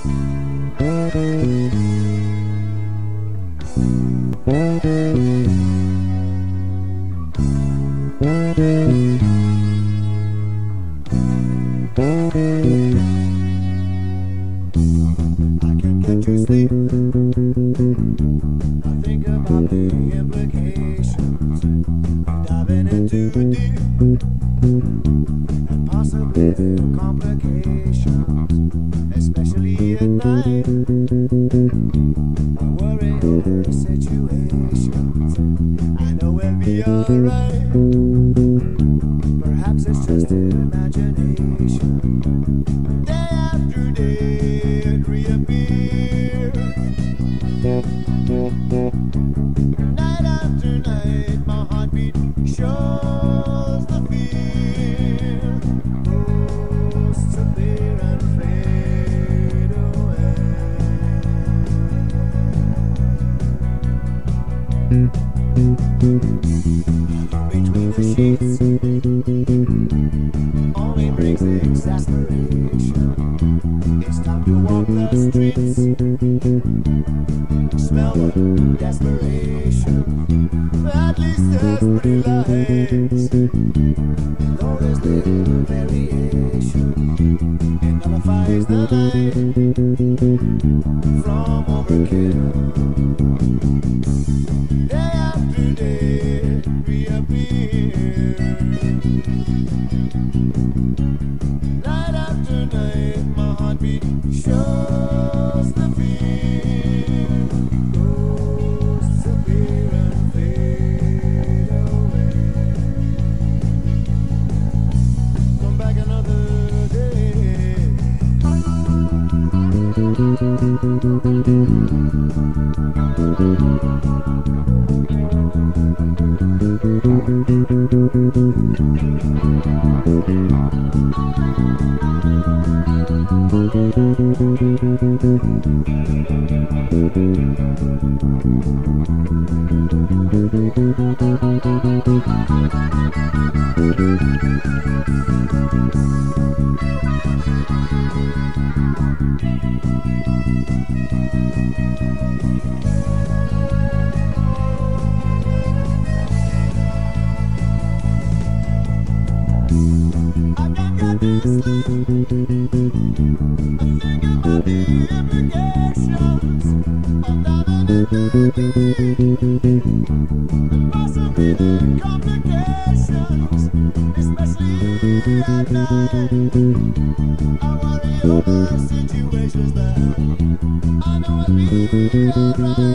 can't get to sleep. I think about the implications, diving into deep and possibly complications, especially at night. I worry over situations. I know we'll be alright. Perhaps it's just an imagination. Day after day it reappears. Night after night my heartbeat shows the fear. Ghosts appear and fade away. Between the sheets only brings exasperation. It's time to walk the streets, smell the desperation. At least there's pretty lights, though there's little variation. It nullifies the night from overkill. Day after day reappear. Night after night my heartbeat shows the fear. Ghosts appear and fade away. Come back another day. I can't get to sleep. I think about the implications of diving into deep and possibly the complications, especially at night. I worry over situations that I know will be alright.